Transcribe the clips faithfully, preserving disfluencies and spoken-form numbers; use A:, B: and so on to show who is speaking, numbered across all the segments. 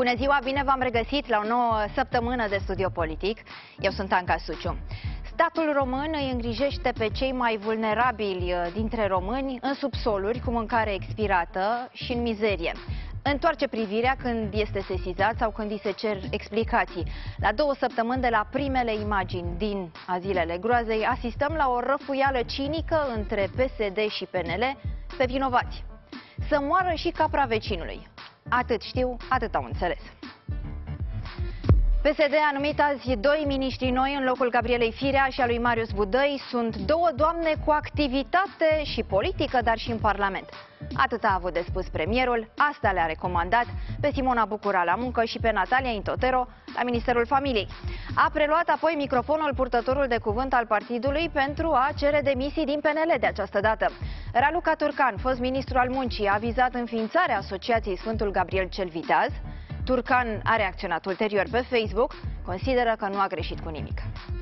A: Bună ziua, bine v-am regăsit la o nouă săptămână de Studio Politic. Eu sunt Anca Suciu. Statul român îi îngrijește pe cei mai vulnerabili dintre români în subsoluri, cu mâncare expirată și în mizerie. Întoarce privirea când este sesizat sau când îi se cer explicații. La două săptămâni de la primele imagini din Zilele Groazei, asistăm la o răfuială cinică între P S D și P N L pe vinovați. Să moară și capra vecinului. Atât știu, atât au înțeles. P S D a numit azi doi miniștri noi în locul Gabrielei Firea și a lui Marius Budăi. Sunt două doamne cu activitate și politică, dar și în Parlament. Atât a avut de spus premierul, asta le-a recomandat pe Simona Bucura la muncă și pe Natalia Intotero la Ministerul Familiei. A preluat apoi microfonul purtătorul de cuvânt al partidului pentru a cere demisii din P N L de această dată. Raluca Turcan, fost ministru al muncii, a vizat înființarea Asociației Sfântul Gabriel cel Viteaz. Turcan a reacționat ulterior pe Facebook, consideră că nu a greșit cu nimic.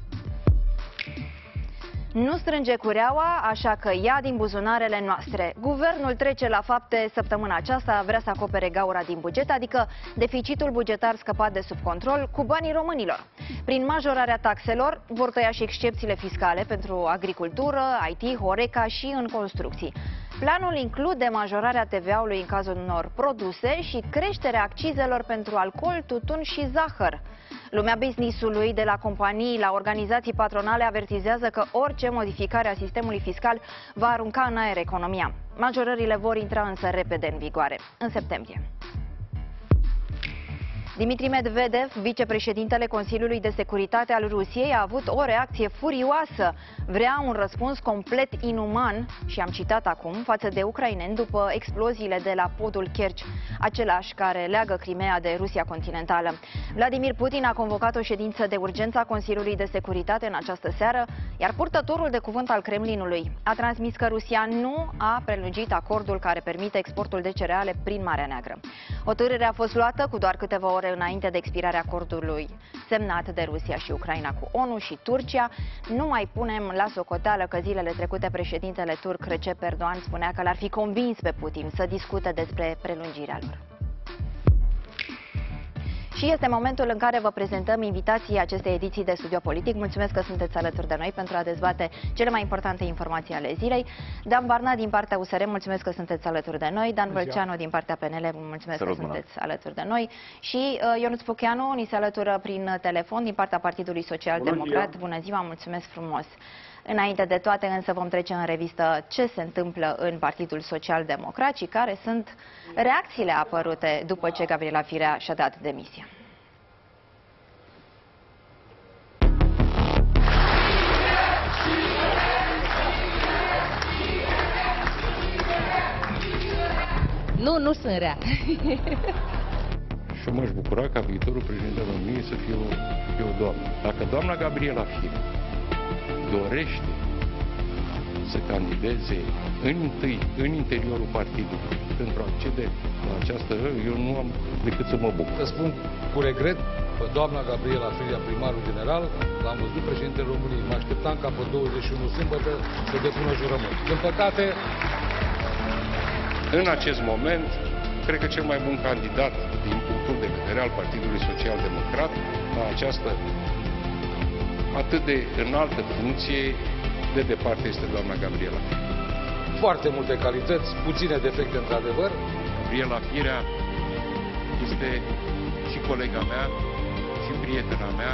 A: Nu strânge cureaua, așa că ia din buzunarele noastre. Guvernul trece la fapte săptămâna aceasta, vrea să acopere gaura din buget, adică deficitul bugetar scăpat de sub control, cu banii românilor. Prin majorarea taxelor vor tăia și excepțiile fiscale pentru agricultură, I T, Horeca și în construcții. Planul include majorarea T V A-ului în cazul unor produse și creșterea accizelor pentru alcool, tutun și zahăr. Lumea business-ului, de la companii la organizații patronale, avertizează că orice modificare a sistemului fiscal va arunca în aer economia. Majorările vor intra însă repede în vigoare, în septembrie. Dimitri Medvedev, vicepreședintele Consiliului de Securitate al Rusiei, a avut o reacție furioasă. Vrea un răspuns complet inuman, și am citat acum, față de ucraineni după exploziile de la podul Kerch, același care leagă Crimea de Rusia continentală. Vladimir Putin a convocat o ședință de urgență a Consiliului de Securitate în această seară, iar purtătorul de cuvânt al Kremlinului a transmis că Rusia nu a prelungit acordul care permite exportul de cereale prin Marea Neagră. Hotărârea a fost luată cu doar câteva ore înainte de expirarea acordului semnat de Rusia și Ucraina cu ONU și Turcia. Nu mai punem la socoteală că zilele trecute președintele turc Recep Erdogan spunea că l-ar fi convins pe Putin să discute despre prelungirea lor. Și este momentul în care vă prezentăm invitații acestei ediții de Studio Politic. Mulțumesc că sunteți alături de noi pentru a dezbate cele mai importante informații ale zilei. Dan Barna din partea U S R, mulțumesc că sunteți alături de noi. Dan Vălceanu din partea P N L, mulțumesc Sărut, că sunteți bună. alături de noi. Și uh, Ionuț Pucheanu ni se alătură prin telefon din partea Partidului Social Democrat. Bună, bună ziua, mulțumesc frumos. Înainte de toate, însă, vom trece în revistă ce se întâmplă în Partidul Social Democrat și care sunt reacțiile apărute după ce Gabriela Firea și-a dat demisia.
B: Nu, nu sunt rea.
C: Și m-aș bucura ca viitorul președinte al României să fie o, fie o doamnă. Dacă doamna Gabriela Firea dorește să candideze în întâi în interiorul partidului pentru a accede la această, eu nu am decât să mă bucur.
D: Să spun cu regret, pe doamna Gabriela Firea, primarul general, l-am văzut președintele României. Mă așteptam ca pe douăzeci și unu sâmbătă să depună jurământ. Din păcate,
C: în acest moment, cred că cel mai bun candidat din punctul de vedere al Partidului Social Democrat la această atât de înaltă funcție, de departe, este doamna Gabriela Firea.
D: Foarte multe calități, puține defecte într-adevăr.
C: Gabriela Firea este și colega mea, și prietena mea.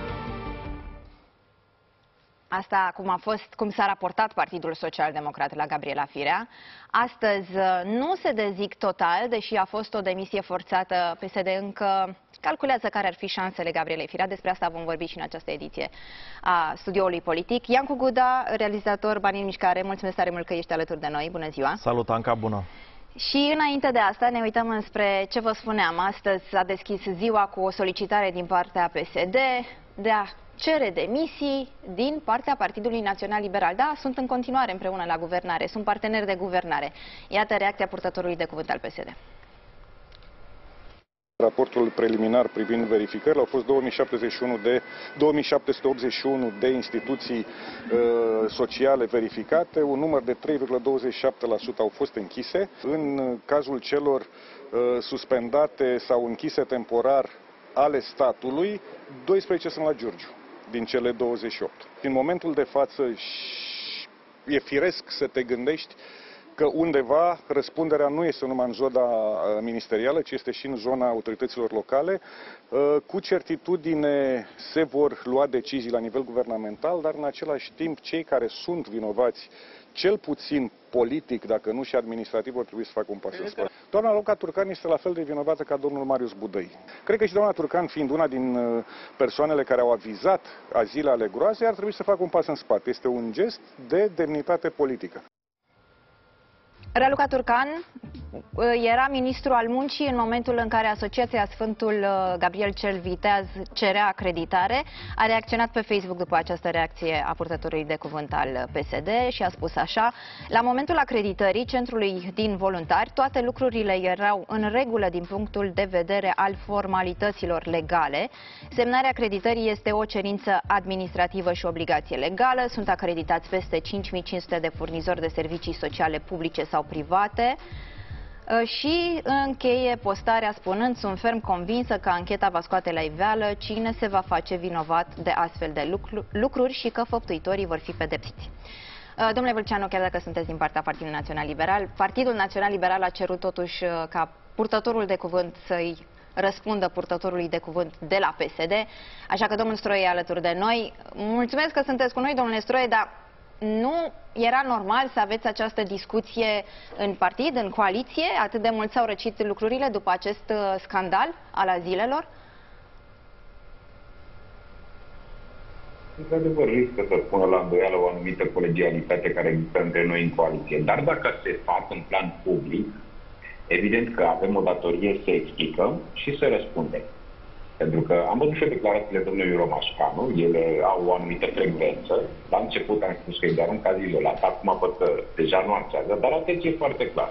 A: Asta cum a fost, cum s-a raportat Partidul Social Democrat la Gabriela Firea. Astăzi nu se dezic total, deși a fost o demisie forțată. P S D încă calculează care ar fi șansele Gabrielei Firea. Despre asta vom vorbi și în această ediție a Studioului Politic. Iancu Guda, realizator Bani în Mișcare, mulțumesc tare mult că ești alături de noi. Bună ziua!
E: Salut, Anca, bună!
A: Și înainte de asta ne uităm înspre ce vă spuneam. Astăzi a deschis ziua cu o solicitare din partea P S D de a cere demisii din partea Partidului Național Liberal. Da, sunt în continuare împreună la guvernare, sunt parteneri de guvernare. Iată reacția purtătorului de cuvânt al P S D.
E: Raportul preliminar privind verificările au fost două mii șapte sute optzeci și unu de, două mii șapte sute optzeci și unu de instituții uh, sociale verificate, un număr de trei virgulă douăzeci și șapte la sută au fost închise. În cazul celor uh, suspendate sau închise temporar ale statului, doisprezece sunt la Giurgiu, din cele douăzeci și opt. În momentul de față e firesc să te gândești că undeva răspunderea nu este numai în zona ministerială, ci este și în zona autorităților locale. Cu certitudine se vor lua decizii la nivel guvernamental, dar în același timp cei care sunt vinovați, cel puțin politic, dacă nu și administrativ, vor trebui să facă un pas în spate. Doamna Luca Turcan este la fel de vinovată ca domnul Marius Budăi. Cred că și doamna Turcan, fiind una din persoanele care au avizat azile ale groazei, ar trebui să facă un pas în spate. Este un gest de demnitate politică.
A: Raluca Turcan era ministru al muncii în momentul în care Asociația Sfântul Gabriel cel Viteaz cerea acreditare. A reacționat pe Facebook după această reacție a purtătorului de cuvânt al P S D și a spus așa: la momentul acreditării centrului din voluntari, toate lucrurile erau în regulă din punctul de vedere al formalităților legale. Semnarea acreditării este o cerință administrativă și obligație legală. Sunt acreditați peste cinci mii cinci sute de furnizori de servicii sociale publice sau private. Și încheie postarea spunând: sunt ferm convinsă că ancheta va scoate la iveală cine se va face vinovat de astfel de lucru lucruri și că făptuitorii vor fi pedepsiți. Domnule Vâlceanu, chiar dacă sunteți din partea Partidului Național Liberal, Partidul Național Liberal a cerut totuși ca purtătorul de cuvânt să-i răspundă purtătorului de cuvânt de la P S D, așa că domnul Stroie e alături de noi. Mulțumesc că sunteți cu noi, domnule Stroie, dar nu era normal să aveți această discuție în partid, în coaliție? Atât de mult s-au răcit lucrurile după acest scandal al azilelor?
F: Într-adevăr, riscă să pună la îndoială o anumită colegialitate care există între noi în coaliție. Dar dacă se fac în plan public, evident că avem o datorie să explicăm și să răspundem. Pentru că am văzut și declarațiile domnului Romașcanu, ele au o anumită frecvență. La început am spus că e doar un caz izolat, acum văd că deja nu nuanțează, dar atenție foarte clar.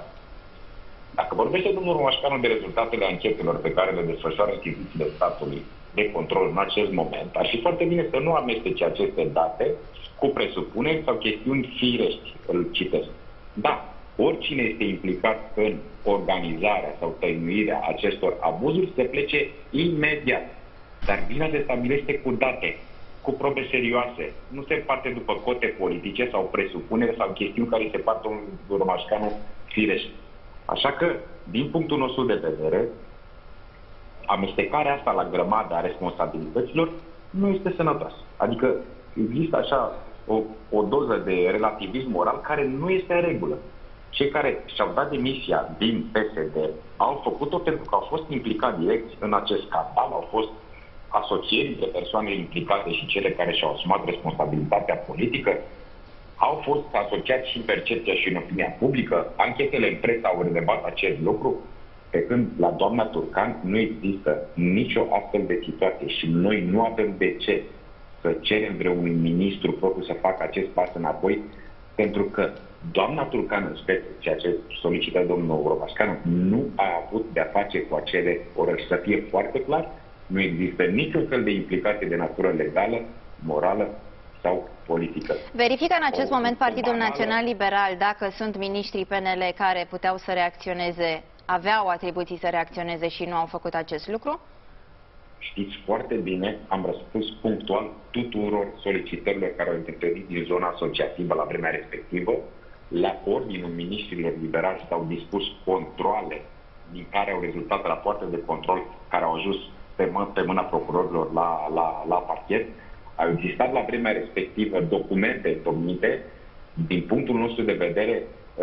F: Dacă vorbește domnul Romașcanu de rezultatele anchetelor pe care le desfășoară instituțiile statului de control în acest moment, ar fi foarte bine să nu amestece aceste date cu presupuneri sau chestiuni firești, îl citesc. Da, oricine este implicat în organizarea sau tăinuirea acestor abuzuri se plece imediat. Dar bine se stabilește cu date, cu probe serioase. Nu se parte după cote politice sau presupuneri sau chestiuni care se part un Romașcanu firești. Așa că, din punctul nostru de vedere, amestecarea asta la grămada a responsabilităților nu este sănătoasă. Adică există așa o, o doză de relativism moral care nu este în regulă. Cei care și-au dat demisia din P S D au făcut-o pentru că au fost implicați direct în acest scandal, au fost asocieri între persoanele implicate și cele care și-au asumat responsabilitatea politică, au fost asociați și în percepția și în opinia publică, anchetele în presă au relevat acest lucru, pe când la doamna Turcan nu există nicio astfel de situație și noi nu avem de ce să cerem vreunui ministru propriu să facă acest pas înapoi, pentru că doamna Turcan, în speță, ceea ce solicită domnul Romașcanu, nu a avut de-a face cu acele orări. Să fie foarte clar, nu există niciun fel de implicație de natură legală, morală sau politică.
A: Verifică în acest
F: o,
A: moment Partidul
F: banală.
A: Național Liberal dacă sunt miniștrii P N L care puteau să reacționeze, aveau atribuții să reacționeze și nu au făcut acest lucru?
F: Știți foarte bine, am răspuns punctual tuturor solicitărilor care au intervenit din zona asociativă la vremea respectivă. La ordinul miniștrilor liberali s-au dispus controale din care au rezultat rapoarte de control care au ajuns pe, mă, pe mâna procurorilor la, la, la parchet. Au existat la vremea respectivă documente domnite. Din punctul nostru de vedere,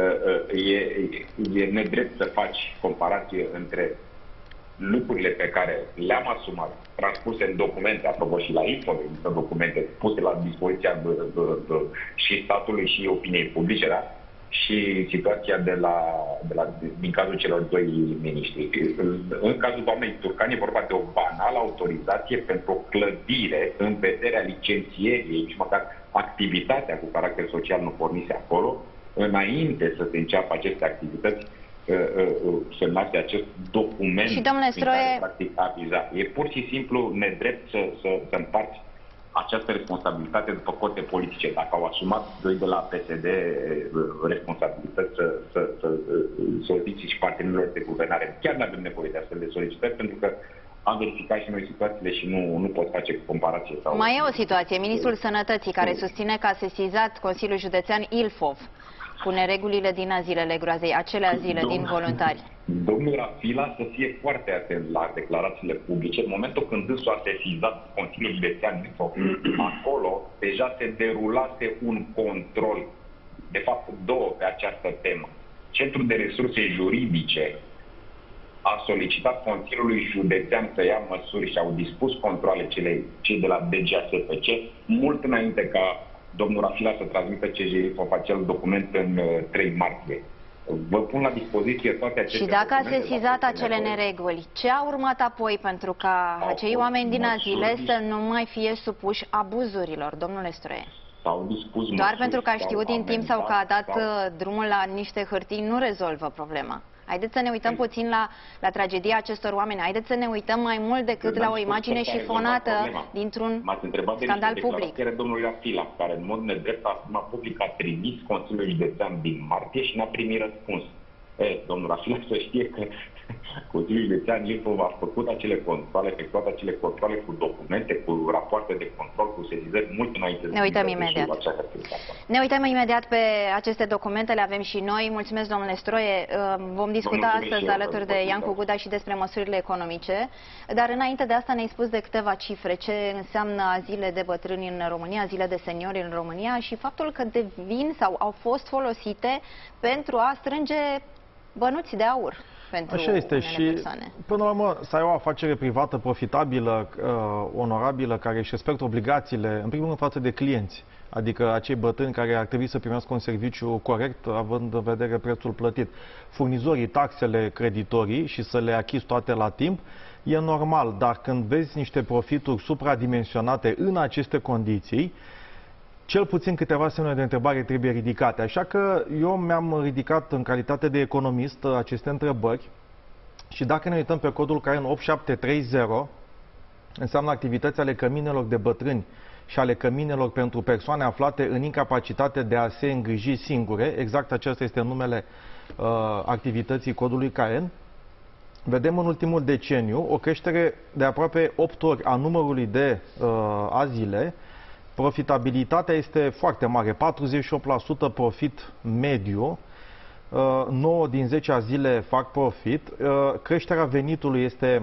F: e, e nedrept să faci comparație între lucrurile pe care le-am asumat, transpuse în documente, apropo și la info, există documente puse la dispoziția de, de, de, și statului și opiniei publice, da? Și situația de la, de la, din cazul celor doi miniștri. În cazul doamnei Turcan e vorba de o banală autorizație pentru o clădire în vederea licențierii, nici măcar activitatea cu caracter social nu pornise acolo, înainte să se înceapă aceste activități, semnați acest document
A: și, domnule Stroie,
F: care, practic, aviza. E pur și simplu nedrept să, să, să împarți această responsabilitate după cote politice. Dacă au asumat doi de la P S D responsabilități să, să, să solicite și partenerilor de guvernare, chiar nu avem nevoie de astfel de solicitări, pentru că am verificat și noi situațiile și nu, nu pot face comparație. Sau...
A: Mai e o situație. Ministrul Sănătății, care susține că a sesizat Consiliul Județean Ilfov cu neregulile din azilele groazei, acelea zile din voluntari.
F: Domnul Rafila să fie foarte atent la declarațiile publice. În momentul când dânsul a sesizat Consiliul Județean Ilfov, acolo deja se derulase un control, de fapt două, pe această temă. Centrul de Resurse Juridice a solicitat Consiliului Județean să ia măsuri și au dispus controale cele, cei de la D G A S P C, mult înainte ca domnul Rafila să transmită C J I F acel document în trei martie. Vă pun la dispoziție toate aceste.
A: Și dacă a sesizat acele nereguli, ce a urmat apoi pentru ca acei oameni din azile să nu mai fie supuși abuzurilor, domnule Stroie?
F: S-au dispus
A: Doar
F: măsuri,
A: pentru că a știut din timp sau că a dat
F: sau...
A: drumul la niște hârtii nu rezolvă problema. Haideți să ne uităm puțin la, la tragedia acestor oameni. Haideți să ne uităm mai mult decât la o imagine șifonată dintr-un scandal public.
F: Chiar domnul Rafila, care în mod nedrept a asumat public, a trimis Consiliul Județean din martie și n-a primit răspuns. E, domnul Rafila să știe că Consiliul Județean Ilfov a făcut acele controle, efectuat acele controle cu documente, cu rapoarte de control, cu sesizări mult înainte.
A: Ne uităm imediat. Ne uităm imediat pe aceste documente, le avem și noi. Mulțumesc, domnule Stroie. Vom discuta astăzi alături de Iancu Guda și despre măsurile economice. Dar înainte de asta ne-ai spus de câteva cifre. Ce înseamnă azile de bătrâni în România, azile de seniori în România și faptul că devin sau au fost folosite pentru a strânge bănuți de aur.
G: Așa este și,
A: persoane.
G: Până la urmă, să ai o afacere privată, profitabilă, uh, onorabilă, care își respectă obligațiile, în primul rând față de clienți, adică acei bătrâni care ar trebui să primească un serviciu corect, având în vedere prețul plătit. Furnizorii, taxele, creditorii și să le achizi toate la timp, e normal, dar când vezi niște profituri supradimensionate în aceste condiții, cel puțin câteva semne de întrebare trebuie ridicate. Așa că eu mi-am ridicat în calitate de economist aceste întrebări și dacă ne uităm pe codul Caren opt șapte trei zero, înseamnă activități ale căminelor de bătrâni și ale căminelor pentru persoane aflate în incapacitate de a se îngriji singure. Exact acesta este numele uh, activității codului Caren. Vedem în ultimul deceniu o creștere de aproape opt ori a numărului de uh, azile. Profitabilitatea este foarte mare, patruzeci și opt la sută profit mediu, nouă din zece azile fac profit, creșterea venitului este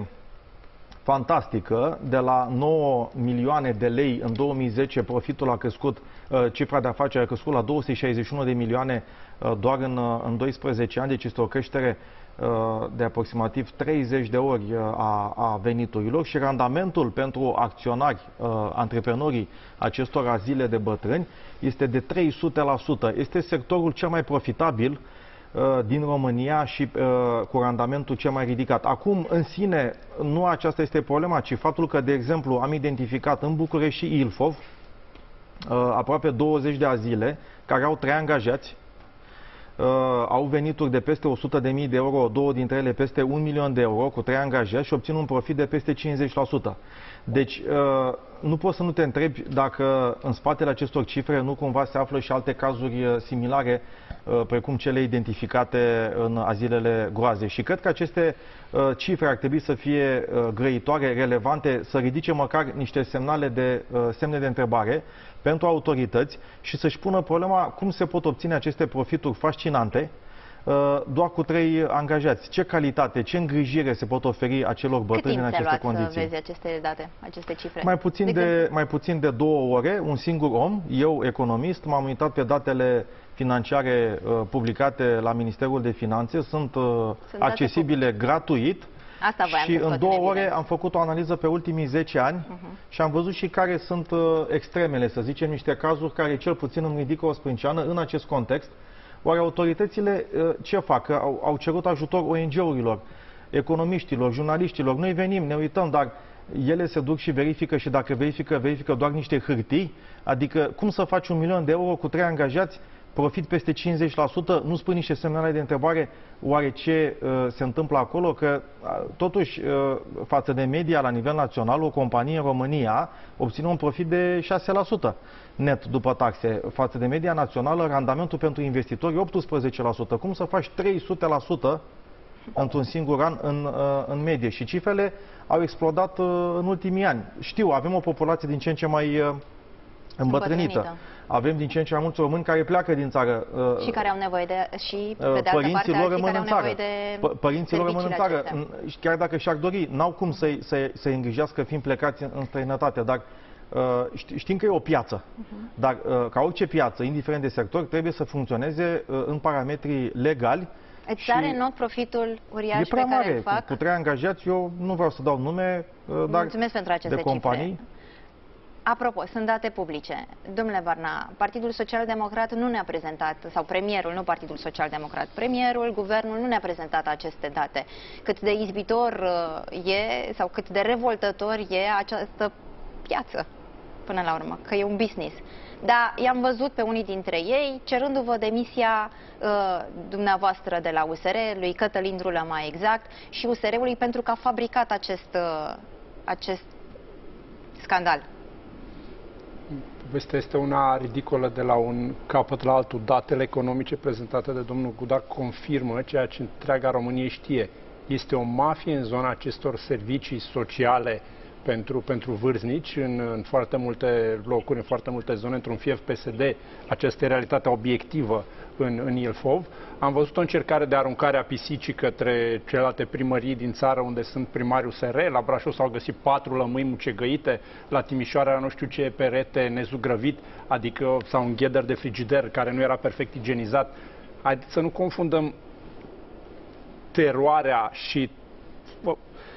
G: fantastică, de la nouă milioane de lei în două mii zece profitul a crescut, cifra de afaceri a crescut la două sute șaizeci și unu de milioane doar în, în doisprezece ani, deci este o creștere de aproximativ treizeci de ori a, a veniturilor și randamentul pentru acționari, antreprenorii acestor azile de bătrâni este de trei sute la sută. Este sectorul cel mai profitabil din România și cu randamentul cel mai ridicat. Acum, în sine, nu aceasta este problema, ci faptul că, de exemplu, am identificat în București și Ilfov aproape douăzeci de azile care au trei angajați, Uh, au venituri de peste o sută de mii de euro, două dintre ele peste un milion de euro, cu trei angajați și obțin un profit de peste cincizeci la sută. Deci, uh, nu poți să nu te întrebi dacă în spatele acestor cifre nu cumva se află și alte cazuri similare, uh, precum cele identificate în azilele groaze. Și cred că aceste uh, cifre ar trebui să fie uh, grăitoare, relevante, să ridice măcar niște semnale de, uh, semne de întrebare pentru autorități și să-și pună problema cum se pot obține aceste profituri fascinante doar cu trei angajați. Ce calitate, ce îngrijire se pot oferi acelor bătrâni în aceste condiții?
A: Cât timp ți-a luat să vezi aceste date, aceste cifre?
G: Mai puțin de, de, mai puțin de două ore, un singur om, eu economist, m-am uitat pe datele financiare uh, publicate la Ministerul de Finanțe, sunt, uh, sunt accesibile gratuit.
A: Asta
G: și în două ore am făcut o analiză pe ultimii zece ani uh-huh. și am văzut și care sunt uh, extremele, să zicem, niște cazuri care cel puțin îmi ridică o sprânceană în acest context. Oare autoritățile uh, ce fac? Au, au cerut ajutor O N G-urilor, economiștilor, jurnaliștilor. Noi venim, ne uităm, dar ele se duc și verifică și dacă verifică, verifică doar niște hârtii. Adică cum să faci un milion de euro cu trei angajați profit peste cincizeci la sută, nu spun niște semnale de întrebare, oare ce uh, se întâmplă acolo? Că uh, totuși, uh, față de media la nivel național, o companie în România obține un profit de șase la sută net după taxe. Față de media națională, randamentul pentru investitori e optsprezece la sută. Cum să faci trei sute la sută într-un singur an în, uh, în medie? Și cifrele au explodat uh, în ultimii ani. Știu, avem o populație din ce în ce mai uh, îmbătrânită. Avem din ce în ce mai mulți români care pleacă din țară. Uh,
A: și care au nevoie de... și pe de altă
G: părinții
A: parte,
G: lor rămân în țară.
A: De
G: părinții lor rămân în țară. Chiar dacă și-ar dori, n-au cum să-i să să îngrijească fiind plecați în, în străinătate. Dar uh, știm că e o piață. Uh-huh. Dar uh, ca orice piață, indiferent de sector, trebuie să funcționeze uh, în parametrii legali.
A: Îți are not profitul uriaș
G: e prea
A: pe care
G: mare.
A: îl fac?
G: Cu trei angajați, eu nu vreau să dau nume, uh, dar
A: mulțumesc pentru aceste
G: de companii.
A: Cifre. Apropo, sunt date publice. Domnule Varna, Partidul Social Democrat nu ne-a prezentat, sau premierul, nu Partidul Social Democrat, premierul, guvernul nu ne-a prezentat aceste date. Cât de izbitor e, sau cât de revoltător e această piață, până la urmă, că e un business. Dar i-am văzut pe unii dintre ei cerându-vă demisia uh, dumneavoastră de la U S R, lui Cătălin Drulă mai exact, și U S R-ului pentru că a fabricat acest, uh, acest scandal.
H: Povestea este una ridicolă de la un capăt la altul. Datele economice prezentate de domnul Gudac confirmă ceea ce întreaga Românie știe. Este o mafie în zona acestor servicii sociale pentru, pentru vârstnici în, în foarte multe locuri, în foarte multe zone, într-un fief P S D. Aceasta e realitatea obiectivă în, în Ilfov. Am văzut o încercare de aruncare a pisicii către celelalte primării din țară unde sunt primari U S R. La Brașov s-au găsit patru lămâi mucegăite, la Timișoara nu știu ce perete nezugrăvit, adică sau un gheder de frigider care nu era perfect igienizat. Haideți să nu confundăm teroarea și bă,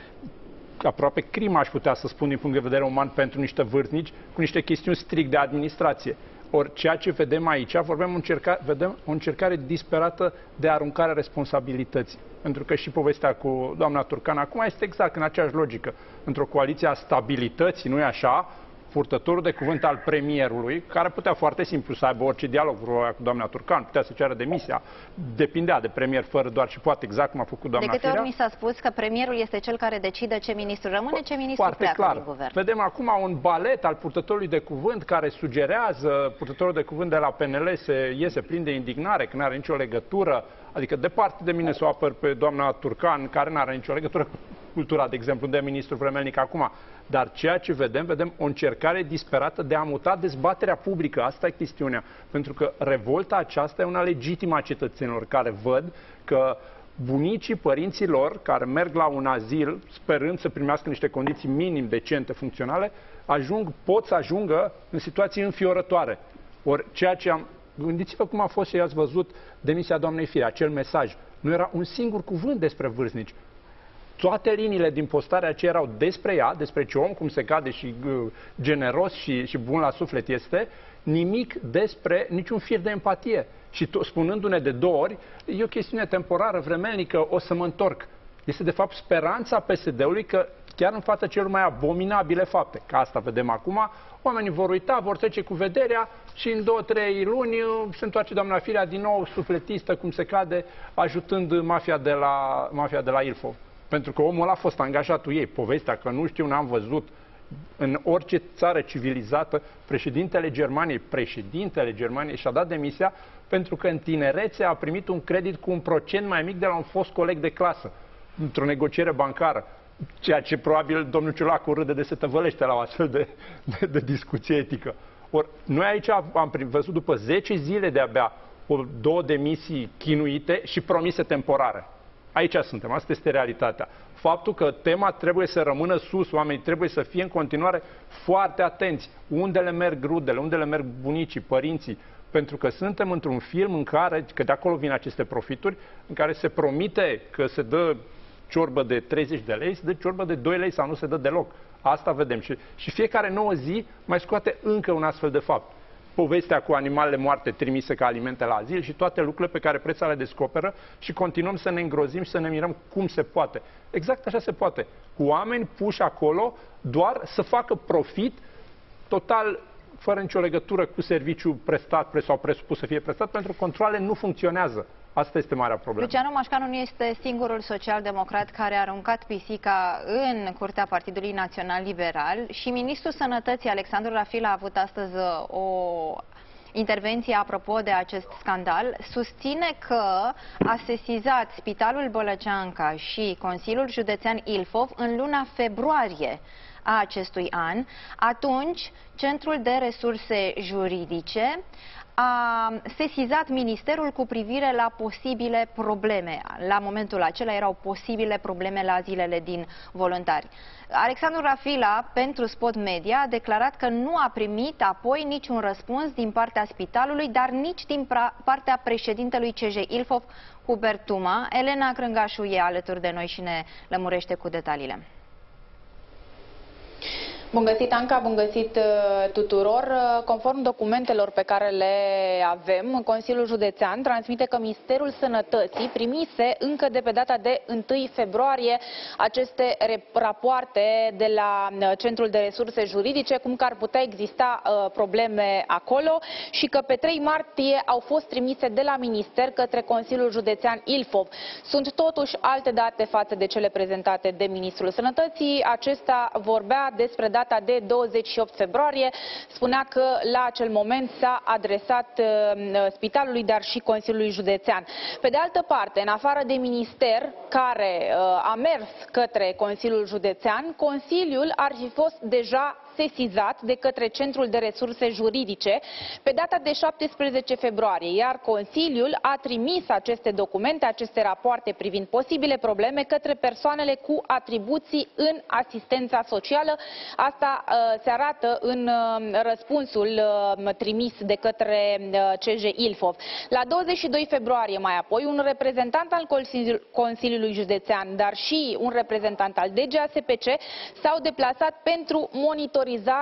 H: aproape crimă, aș putea să spun din punct de vedere uman, pentru niște vârstnici cu niște chestiuni strict de administrație. Ori ceea ce vedem aici, vorbim încerca, vedem o încercare disperată de aruncarea responsabilității. Pentru că și povestea cu doamna Turcan acum este exact în aceeași logică. Într-o coaliție a stabilității, nu-i așa, purtătorul de cuvânt al premierului, care putea foarte simplu să aibă orice dialog cu doamna Turcan, putea să ceară demisia, depindea de premier fără doar și poate, exact cum a făcut doamna Firea.
A: De câte ori mi s-a spus că premierul este cel care decide ce ministru rămâne, ce ministru
H: foarte
A: pleacă
H: clar.
A: din guvern.
H: Vedem acum un balet al purtătorului de cuvânt care sugerează, purtătorul de cuvânt de la P N L se iese plin de indignare, că nu are nicio legătură, adică departe de mine să o apăr pe doamna Turcan, care nu are nicio legătură cu cultura, de exemplu, unde e ministrul vremelnic acum. Dar ceea ce vedem, vedem o încercare disperată de a muta dezbaterea publică. Asta e chestiunea. Pentru că revolta aceasta e una legitimă a cetățenilor care văd că bunicii, părinții lor, care merg la un azil sperând să primească niște condiții minim decente, funcționale, ajung, pot să ajungă în situații înfiorătoare. Ori ceea ce am... Gândiți-vă cum a fost și ați văzut demisia doamnei Firea, acel mesaj. Nu era un singur cuvânt despre vârstnici. Toate liniile din postarea aceea erau despre ea, despre ce om, cum se cade și uh, generos și, și bun la suflet este, nimic despre niciun fir de empatie. Și spunându-ne de două ori, e o chestiune temporară, vremelnică, o să mă întorc. Este de fapt speranța P S D-ului că chiar în fața celor mai abominabile fapte, că asta vedem acum, oamenii vor uita, vor trece cu vederea și în două, trei luni se întoarce doamna Firea din nou sufletistă, cum se cade, ajutând mafia de la, mafia de la Ilfov. Pentru că omul ăla a fost angajatul ei. Povestea că nu știu, n-am văzut în orice țară civilizată, președintele Germaniei, președintele Germaniei și-a dat demisia pentru că în tinerețe a primit un credit cu un procent mai mic de la un fost coleg de clasă, într-o negociere bancară. Ceea ce probabil domnul Ciolacu râde de se tăvălește la o astfel de, de, de discuție etică. Ori noi aici am văzut după zece zile de-abia două demisii chinuite și promise temporare. Aici suntem, asta este realitatea. Faptul că tema trebuie să rămână sus, oamenii trebuie să fie în continuare foarte atenți unde le merg rudele, unde le merg bunicii, părinții, pentru că suntem într-un film în care, că de acolo vin aceste profituri, în care se promite că se dă ciorbă de treizeci de lei, se dă ciorbă de doi lei sau nu se dă deloc. Asta vedem. Și, și fiecare nouă zi mai scoate încă un astfel de fapt. Povestea cu animalele moarte trimise ca alimente la azil și toate lucrurile pe care preța le descoperă și continuăm să ne îngrozim și să ne mirăm cum se poate. Exact așa se poate. Cu oameni puși acolo doar să facă profit total fără nicio legătură cu serviciul prestat sau presupus să fie prestat, pentru că controalele nu funcționează. Asta este marea problemă.
A: Luciano Mașcanu nu este singurul social-democrat care a aruncat pisica în curtea Partidului Național Liberal și ministrul Sănătății, Alexandru Rafila, a avut astăzi o intervenție apropo de acest scandal. Susține că a sesizat Spitalul Bălăceanca și Consiliul Județean Ilfov în luna februarie a acestui an. Atunci, Centrul de Resurse Juridice a sesizat ministerul cu privire la posibile probleme. La momentul acela erau posibile probleme la zilele din voluntari. Alexandru Rafila, pentru Spot Media, a declarat că nu a primit apoi niciun răspuns din partea spitalului, dar nici din partea președintelui C J Ilfov, Hubert Tuma. Elena Crângașu e alături de noi și ne lămurește cu detaliile.
I: Bun găsit, Anca, bun găsit tuturor. Conform documentelor pe care le avem, Consiliul Județean transmite că Ministerul Sănătății primise încă de pe data de întâi februarie aceste rapoarte de la Centrul de Resurse Juridice, cum că ar putea exista probleme acolo și că pe trei martie au fost trimise de la Minister către Consiliul Județean Ilfov. Sunt totuși alte date față de cele prezentate de Ministrul Sănătății. Acesta vorbea despre data de douăzeci și opt februarie, spunea că la acel moment s-a adresat uh, spitalului, dar și Consiliului Județean. Pe de altă parte, în afară de minister care uh, a mers către Consiliul Județean, Consiliul ar fi fost deja sesizat de către Centrul de Resurse Juridice pe data de șaptesprezece februarie, iar Consiliul a trimis aceste documente, aceste rapoarte privind posibile probleme către persoanele cu atribuții în asistența socială. Asta uh, se arată în uh, răspunsul uh, trimis de către uh, C J Ilfov. La douăzeci și doi februarie mai apoi, un reprezentant al Consiliul, Consiliului Județean, dar și un reprezentant al D G A S P C s-au deplasat pentru monitorizare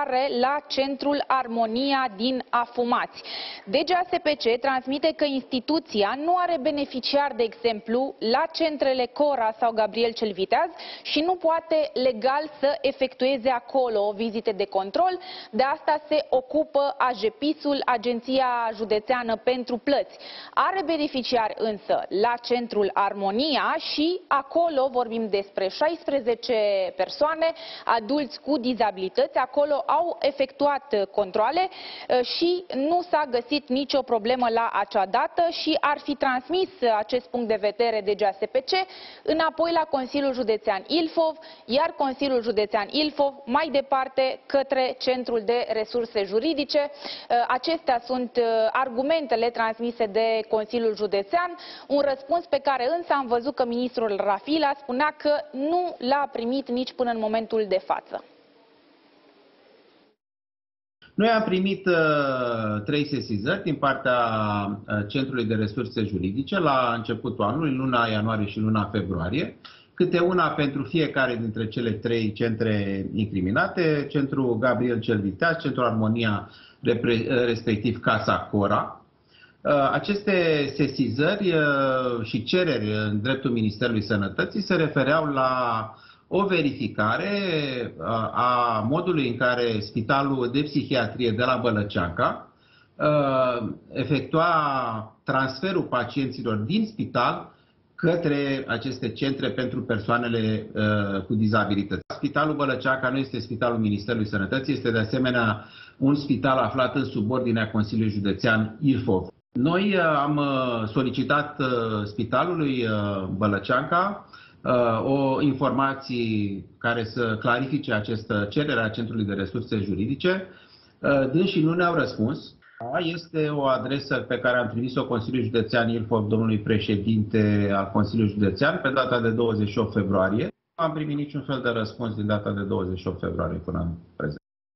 I: la Centrul Armonia din Afumați. D G A S P C transmite că instituția nu are beneficiar, de exemplu, la centrele Cora sau Gabriel cel Viteaz și nu poate legal să efectueze acolo vizite de control. De asta se ocupă A J P I S-ul, Agenția Județeană pentru Plăți. Are beneficiar însă la Centrul Armonia și acolo vorbim despre șaisprezece persoane, adulți cu dizabilități. Acolo au efectuat controale și nu s-a găsit nicio problemă la acea dată și ar fi transmis acest punct de vedere D G A S P C înapoi la Consiliul Județean Ilfov, iar Consiliul Județean Ilfov mai departe către Centrul de Resurse Juridice. Acestea sunt argumentele transmise de Consiliul Județean, un răspuns pe care însă am văzut că ministrul Rafila spunea că nu l-a primit nici până în momentul de față.
J: Noi am primit uh, trei sesizări din partea uh, Centrului de Resurse Juridice la începutul anului, luna ianuarie și luna februarie, câte una pentru fiecare dintre cele trei centre incriminate, Centrul Gabriel cel Viteaz, Centrul Armonia, respectiv Casa Cora. Uh, aceste sesizări uh, și cereri în dreptul Ministerului Sănătății se refereau la o verificare a modului în care Spitalul de Psihiatrie de la Bălăceanca efectua transferul pacienților din spital către aceste centre pentru persoanele cu dizabilități. Spitalul Bălăceanca nu este Spitalul Ministerului Sănătății, este de asemenea un spital aflat în subordinea Consiliului Județean Ilfov. Noi am solicitat Spitalului Bălăceanca o informație care să clarifice această cerere a Centrului de Resurse Juridice. Dânsii nu ne-au răspuns. Este o adresă pe care am trimis-o Consiliul Județean Ilfov, domnului președinte al Consiliului Județean, pe data de douăzeci și opt februarie. Nu am primit niciun fel de răspuns din data de douăzeci și opt februarie până în prezent.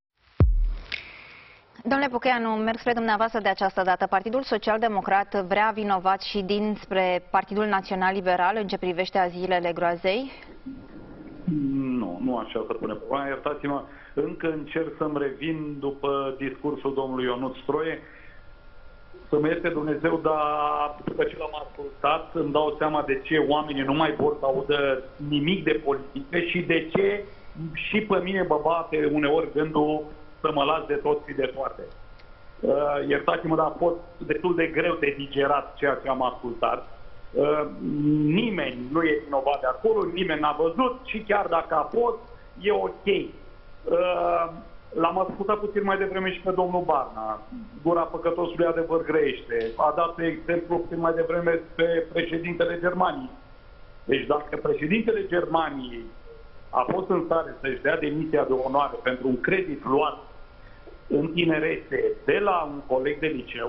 A: Domnule Pucăianu, merg spre dumneavoastră de această dată. Partidul Social-Democrat vrea vinovat și dinspre Partidul Național Liberal în ce privește aziilele groazei?
K: Nu, nu așa se pune problema. Iertați-mă, încă încerc să-mi revin după discursul domnului Ionuț Stroie. Să-mi este Dumnezeu, dar după ce l-am ascultat, îmi dau seama de ce oamenii nu mai vor să audă nimic de politică și de ce și pe mine mă bate uneori gândul să mă las de tot și de toate. Uh, iertați-mă, dar a fost destul de greu de digerat ceea ce am ascultat. Uh, nimeni nu e vinovat de acolo, nimeni n-a văzut și chiar dacă a fost, e ok. Uh, L-am ascultat puțin mai devreme și pe domnul Barna. Gura păcătosului adevăr grăiește. A dat exemplu puțin mai devreme pe președintele Germaniei. Deci dacă președintele Germaniei a fost în stare să-și dea demisia de onoare pentru un credit luat în tinerețe de la un coleg de liceu,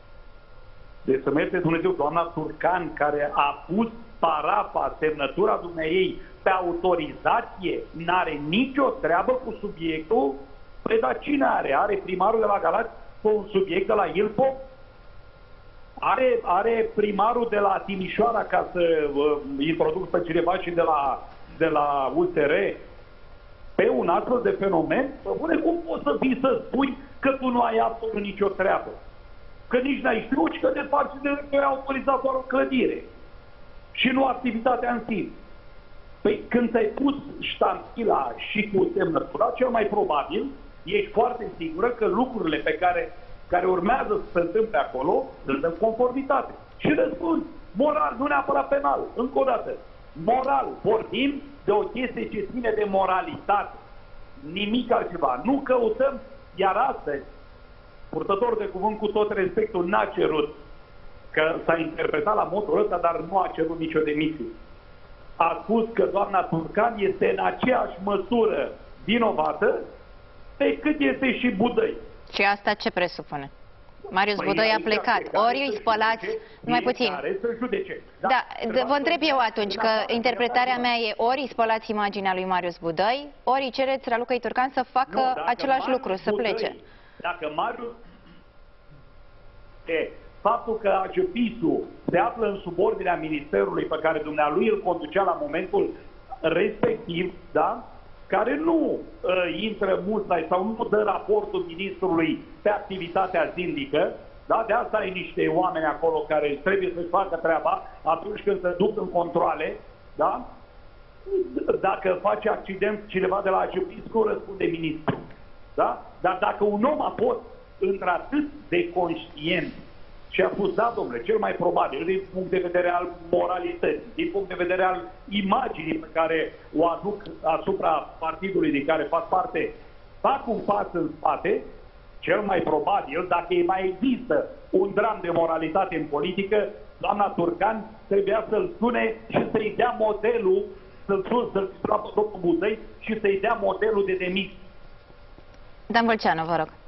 K: deci să merge Dumnezeu, doamna Turcan, care a pus parafa, semnătura dumneaei pe autorizație, n-are nicio treabă cu subiectul. Păi dar cine are? Are primarul de la Galați cu un subiect de la Ilfov? Are, are primarul de la Timișoara, ca să uh, introduc pe cineva și de la, de la U S R, pe un astfel de fenomen? Bă, bune, cum poți să fii să spui că tu nu ai absolut nicio treabă? Că nici n-ai știut și că de fapt de ai autorizat doar o clădire și nu activitatea în sine. Păi când ți-ai pus ștampila și cu semnătura, cel mai probabil ești foarte sigură că lucrurile pe care, care urmează să se întâmple acolo sunt în conformitate. Și răspund, moral, nu neapărat penal, încă o dată. Moral, vorbim de o chestie ce ține de moralitate. Nimic altceva. Nu căutăm, iar astăzi, purtător de cuvânt cu tot respectul n-a cerut, că s-a interpretat la modul ăsta, dar nu a cerut nicio demisie. A spus că doamna Turcan este în aceeași măsură vinovată pe cât este și Budăi.
A: Și asta ce presupune? Marius
K: Păi
A: Budăi a
K: aici
A: plecat.
K: plecat
A: Ori îi
K: să
A: spălați,
K: judece,
A: numai puțin.
K: fiecare să judece. Da,
A: Da,
K: trebuie
A: vă întreb
K: să-
A: eu atunci că interpretarea mea e ori îi spălați imaginea lui Marius Budăi, ori îi cereți Ralucăi Turcan să facă
K: Nu, dacă
A: același
K: Marius
A: lucru, să
K: Budăi-
A: plece.
K: Dacă Marius... E, faptul că A G P I S-ul se află în subordinea ministerului pe care dumnealui îl conducea la momentul respectiv, da? Care nu uh, intră musai sau nu dă raportul ministrului pe activitatea zilnică, da? De asta ai niște oameni acolo care trebuie să-și facă treaba atunci când se duc în controale, da? Dacă face accident cineva de la A G P I S, răspunde ministrul. Da? Dar dacă un om a fost într-atât de conștient și a spus, da, domnule, cel mai probabil, din punct de vedere al moralității, din punct de vedere al imaginii pe care o aduc asupra partidului din care fac parte, fac un pas în spate, cel mai probabil, dacă mai există un dram de moralitate în politică, doamna Turcan trebuia să-l sune și să-i dea modelul, să-l sun, să-l sună pe domnul Budăi și să-i dea modelul de demisie.
A: Dan Vâlceanu, vă rog.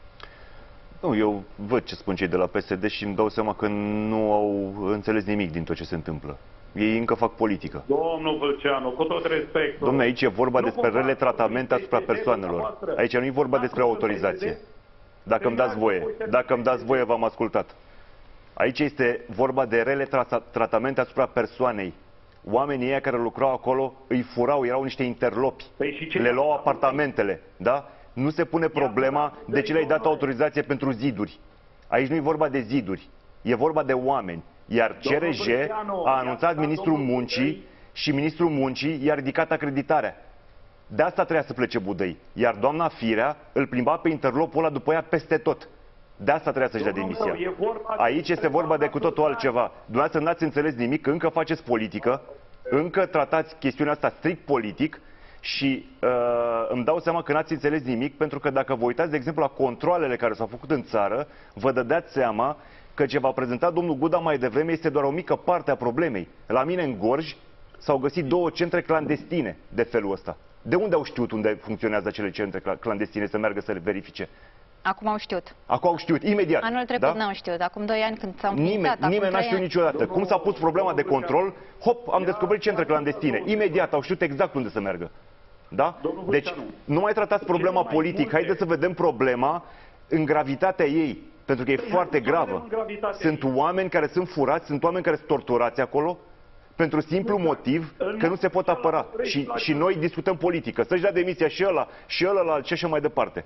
L: Nu, eu văd ce spun cei de la P S D și îmi dau seama că nu au înțeles nimic din tot ce se întâmplă. Ei încă fac politică.
K: Domnul Vâlceanu, cu tot respectul...
L: Dom'le, aici e vorba despre rele tratamente asupra persoanelor. Aici nu e vorba despre autorizație. Dacă îmi dați voie. Dacă îmi dați voie, v-am ascultat. Aici este vorba de rele tra tratamente asupra persoanei. Oamenii ăia care lucrau acolo îi furau, erau niște interlopi. Le luau apartamentele, da? Nu se pune problema de ce le-ai dat autorizație pentru ziduri. Aici nu e vorba de ziduri, e vorba de oameni. Iar C R J a anunțat ministrul muncii și ministrul muncii i-a ridicat acreditarea. De asta trebuia să plece Budăi. Iar doamna Firea îl plimba pe interlopul ăla după ea peste tot. De asta trebuia să-și dea demisia. Aici este vorba de cu totul altceva. Dumneavoastră n-ați înțeles nimic, încă faceți politică, încă tratați chestiunea asta strict politic. Și uh, îmi dau seama că n-ați înțeles nimic, pentru că dacă vă uitați, de exemplu, la controalele care s-au făcut în țară, vă dădeați seama că ce v-a prezentat domnul Guda mai devreme este doar o mică parte a problemei. La mine în Gorj s-au găsit două centre clandestine de felul ăsta. De unde au știut unde funcționează acele centre clandestine să meargă să le verifice?
A: Acum au știut.
L: Acum au știut, imediat.
A: Anul trecut
L: da?
A: n-au știut, acum doi ani când s-au
L: Nimeni,
A: înființat.
L: nimeni n-a știut niciodată. Cum s-a pus problema de control, hop, am descoperit centre clandestine. Imediat au știut exact unde să meargă. Da? Deci nu mai tratați problema politic, haideți să vedem problema în gravitatea ei, pentru că e foarte gravă. Sunt oameni care sunt furați, sunt oameni care sunt torturați acolo, pentru simplu motiv că nu se pot apăra. Și, și noi discutăm politică, să-și dea demisia și ăla, și ăla, și așa mai departe.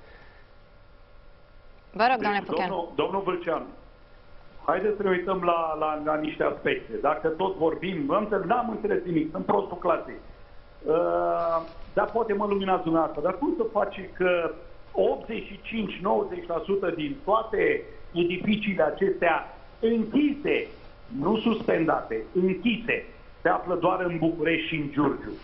A: Vă rog, domnule Pucheanu.
K: Domnul, domnul Vâlceanu, haideți să ne uităm la, la, la niște aspecte. Dacă tot vorbim, n-am înțeles nimic, sunt prostul clasei. Uh, dar poate mă luminați dumneavoastră. Dar cum să faci că optzeci și cinci - nouăzeci la sută din toate edificiile acestea închise, nu suspendate, închise, se află doar în București și în Giurgiu.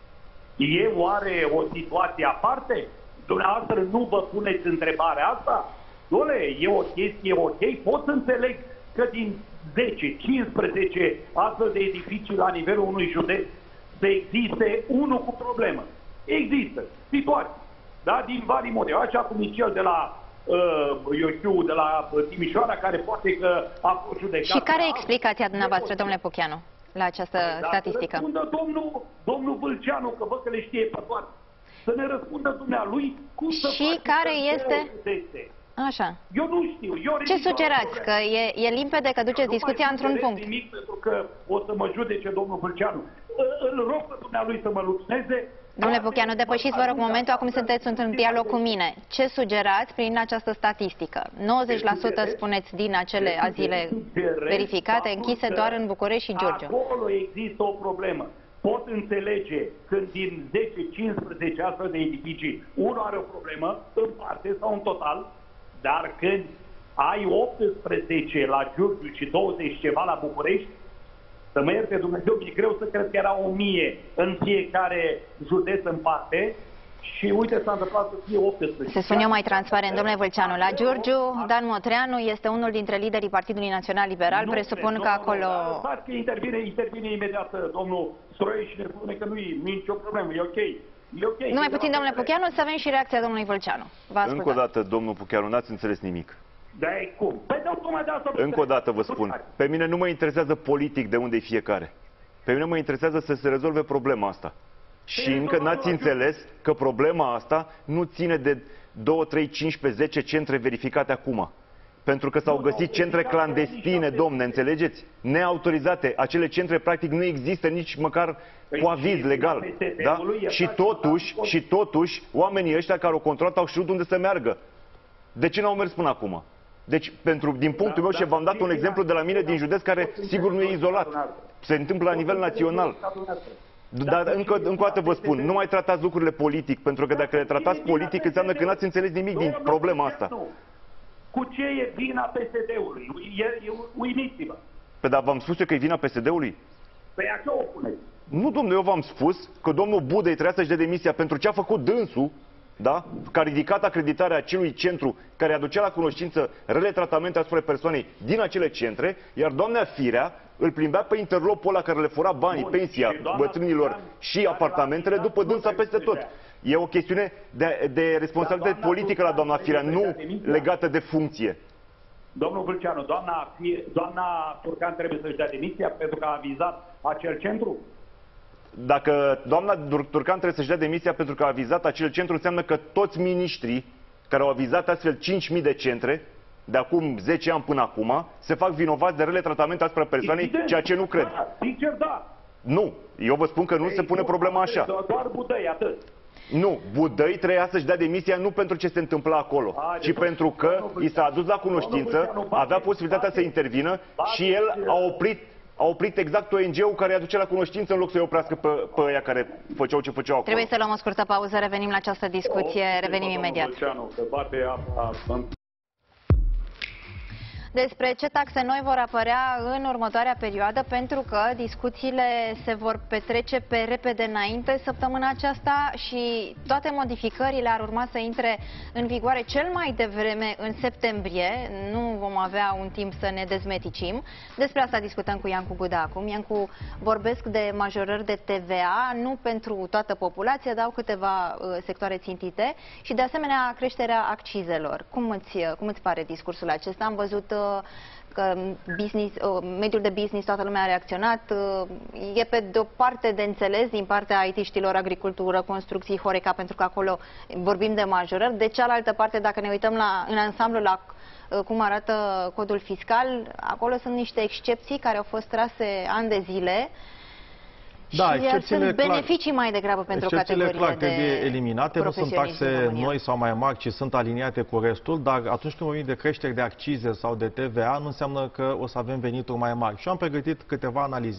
K: E oare o situație aparte? Dumneavoastră nu vă puneți întrebarea asta? Dole, e o chestie ok? Pot să înțeleg că din zece - cincisprezece astfel de edificii la nivelul unui județ să existe unul cu problemă. Există situații. Da? Din vari motive. Așa cum e cel de la, uh, eu știu, de la Timișoara, care poate că a fost judecat.
A: Și care e explicația dumneavoastră, domnule Pucheanu, la această
K: da,
A: statistică?
K: Să răspundă domnul, domnul Vâlceanu, că văd că le știe pe toate. Să ne răspundă dumnealui cum să
A: și care este... Așa.
K: Eu nu știu. Eu
A: ce sugerați? Că e, e limpede că duceți discuția într-un punct.
K: Nimic, pentru că o să mă judece domnul Vâlceanu. Îl rog pe dumnealui să mă lumineze.
A: Domnule Pucheanu, depășiți, vă rog, momentul, acum sunteți într-un dialog cu mine. Ce sugerați prin această statistică? nouăzeci la sută spuneți din acele azile verificate, închise doar în București și Giurgiu.
K: Acolo există o problemă. Pot înțelege când din zece - cincisprezece astfel de edificii unul are o problemă, în parte sau în total, dar când ai optsprezece la Giurgiu și douăzeci ceva la București, să mă ierte Dumnezeu, mi-e greu să cred că era o mie în fiecare județ în parte și uite s-a întâmplat să fie optsprezece.
A: Se spun eu mai transparent, domnule Vâlceanu. La Giurgiu, Dan Motreanu este unul dintre liderii Partidului Național Liberal. Nu, presupun nu, că acolo...
K: Lăsați că intervine, intervine imediat domnul Stroie și ne spune că nu e nicio problemă, e ok. E ok.
A: Numai puțin, domnule Pucheanu, să avem și reacția domnului Vâlceanu.
L: Încă o dată, domnul Pucheanu, n-ați înțeles nimic.
K: Da, cum? Păi, de asta
L: Încă o dată vă spun, pe mine nu mă interesează politic de unde e fiecare. Pe mine mă interesează să se rezolve problema asta. Și încă n-ați înțeles că problema asta nu ține de doi, trei, cincisprezece, zece centre verificate acum. Pentru că s-au găsit centre clandestine, domne, înțelegeți? Neautorizate. Acele centre, practic, nu există nici măcar cu aviz legal. Da? Și totuși, și totuși, oamenii ăștia care au controlat au știut unde să meargă. De ce n-au mers până acum? Deci, pentru, din punctul meu, și v-am dat un exemplu de la mine din județ, care sigur nu e izolat. Se întâmplă la nivel național. Dar încă, încă o dată vă spun, nu mai tratați lucrurile politic, pentru că dacă le tratați politic, înseamnă că n-ați înțeles nimic din problema asta.
K: Cu ce e vina P S D-ului? Uimiți-vă.
L: Păi, dar v-am spus eu că e vina P S D-ului?
K: Păi așa o puneți.
L: Nu, domnule, eu v-am spus că domnul Budăi trebuia să-și dea demisia pentru ce a făcut dânsul, da? Că a ridicat acreditarea acelui centru care aducea la cunoștință rele tratamente asupra persoanei din acele centre, iar doamna Firea îl plimbea pe interlopul ăla care le fura banii, Bun, pensia bătrânilor și apartamentele după dânsa peste tot. E o chestiune de, de responsabilitate politică la doamna Firea, nu legată de funcție.
K: Domnul Vâlceanu, doamna, doamna Turcan trebuie să-și dea demisia pentru că a avizat acel centru?
L: Dacă doamna Turcan trebuie să-și dea demisia pentru că a avizat acel centru, înseamnă că toți miniștrii care au avizat astfel cinci mii de centre, de acum zece ani până acum, se fac vinovați de rele tratamente asupra persoanei, Evident, ceea ce nu cred.
K: Da, sincer, da.
L: Nu, eu vă spun că nu Ei, se pune problema așa.
K: Doar Budăi, atât.
L: Nu, Budăi trebuia să-și dea demisia nu pentru ce se întâmpla acolo, a, ci pentru că i s-a adus la cunoștință, avea posibilitatea să intervină și el a oprit a oprit exact O N G-ul care i-aducea la cunoștință în loc să-i oprească pe, pe aia care făceau ce făceau acolo.
A: Trebuie să luăm o scurtă pauză, revenim la această discuție, revenim imediat. Despre ce taxe noi vor apărea în următoarea perioadă, pentru că discuțiile se vor petrece pe repede înainte săptămâna aceasta și toate modificările ar urma să intre în vigoare cel mai devreme în septembrie. Nu vom avea un timp să ne dezmeticim. Despre asta discutăm cu Iancu Buda acum. Iancu, vorbesc de majorări de T V A, nu pentru toată populația, dar câteva uh, sectoare țintite și de asemenea creșterea accizelor. Cum îți, cum îți pare discursul acesta? Am văzut că business, mediul de business, toată lumea a reacționat. E pe de o parte de înțeles din partea I T-știlor, agricultură, construcții, Horeca, pentru că acolo vorbim de majorări. De cealaltă parte, dacă ne uităm la, în ansamblu la cum arată codul fiscal, acolo sunt niște excepții care au fost trase ani de zile.
G: Da,
A: și sunt beneficii clar, mai degrabă pentru categoriile
G: clar
A: de
G: trebuie eliminate, nu sunt taxe noi sau mai mari, ci sunt aliniate cu restul, dar atunci când vorbim de creșteri de accize sau de T V A, nu înseamnă că o să avem venituri mai mari. Și am pregătit câteva analize